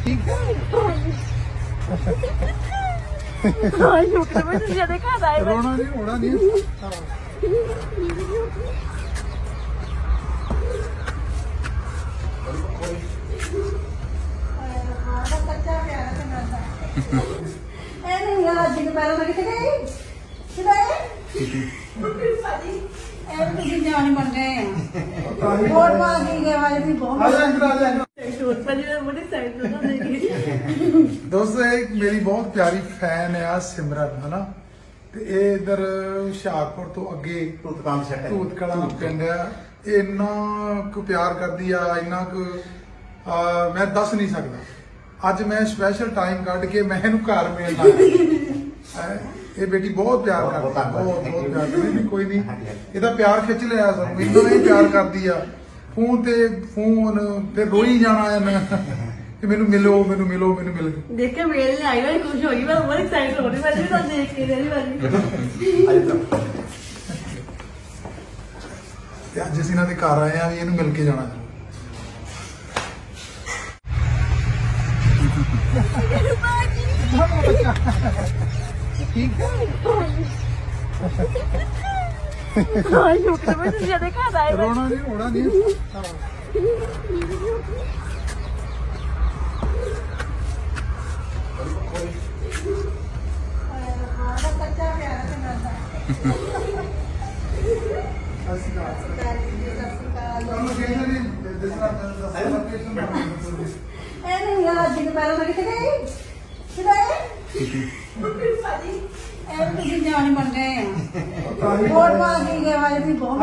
रोना नहीं होना नहीं जानी बन गए वोट मांगी गए वाले भी बहुत दोस्तों एक मेरी बहुत प्यारी फैन है आज सिमरन है ना ते इधर हुशियारपुर तो अगे धूत कला पिंड है इन्ना को प्यार करदी आ इन्ना को मैं दस नहीं सकता अज मैं स्पेशल टाइम कढ़ के मैं इहनूं घर मिलना ये बेटी बहुत प्यार करती है बहुत प्यार करती कोई नहीं इहदा प्यार खिंच लिया सानूं इन्ना ही प्यार करदी आ फोन फिर रोई जाना है कि मैनू मिलो मैनू मिलो मैनू मिल देख के मेरे आई वाली खुश होगी मैं बहुत एक्साइटेड हो रही मैं भी तो देख के मेरी वाली अज असीं इन्हां दे घर आए हैं भी इहनूं मिल के जाना रोना नहीं होना नहीं जानी बन गए वोट मांगी गए वाले भी बहुत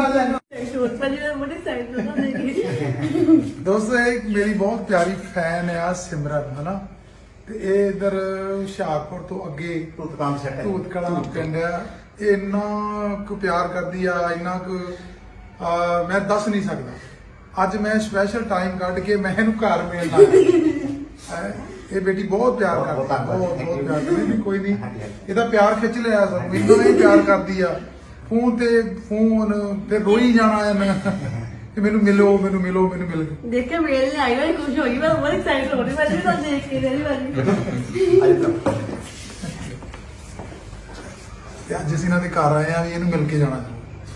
दोस्तों एक मेरी बहुत प्यारी फैन है आज सिमरन है ना ते इधर हुशियारपुर तो अगे धूत कला पिंड है इन्ना को प्यार करदी आ इन्ना को मैं दस नहीं सकता अज मैं स्पेशल टाइम कढ़ के मैं इहनूं घर मिलना ये बेटी बहुत प्यार करती है बहुत प्यार करती कोई नहीं इहदा प्यार खिंच लिया सानूं इन्ना ही प्यार करदी आ फोन फिर रोई जाना है कि मैनू मिलो मैनू मिलो मैनू मिल देख के मेरे आई वाली खुश होगी मैं बहुत एक्साइटेड हो रही मैं भी तो देख के मेरी वाली अज असीं इन्हां दे घर आए हैं भी इहनूं मिल के जाना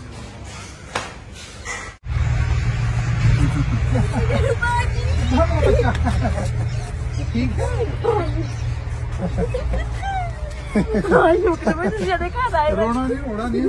रोना नहीं होना नहीं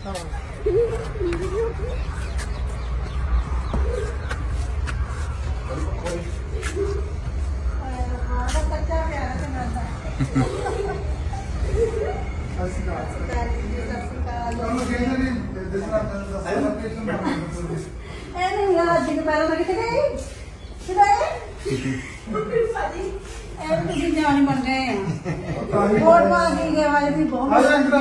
जानी बन गए वोट मांगी गए वाले भी बहुत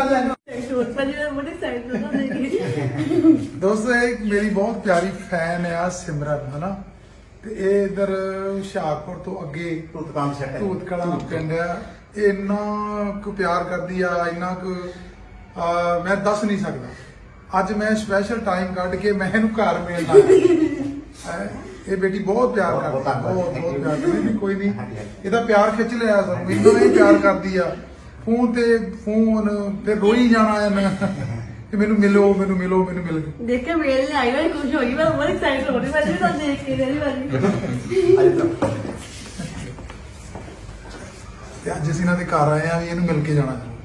दोस्तों एक मेरी बहुत प्यारी फैन है आज सिमरन है ना ते इधर हुशियारपुर तो अगे धूत कला पिंड है इन्ना को प्यार करदी आ इन्ना को मैं दस नहीं सकता अज मैं स्पेशल टाइम कढ़ के मैं इहनूं घर मिलना ये बेटी बहुत प्यार करती है बहुत प्यार करती कोई नहीं इहदा प्यार खिंच लिया सानूं इन्ना ही प्यार करदी आ फोन फिर रोई जाना है कि मैनू मिलो मैनू मिलो मैनू मिल देख के मेरे आई वाली खुश होगी मैं बहुत एक्साइटेड हो रही मैं भी तो देख के मेरी वाली अज असीं इन्हां दे घर आए हैं भी इहनूं मिल के जाना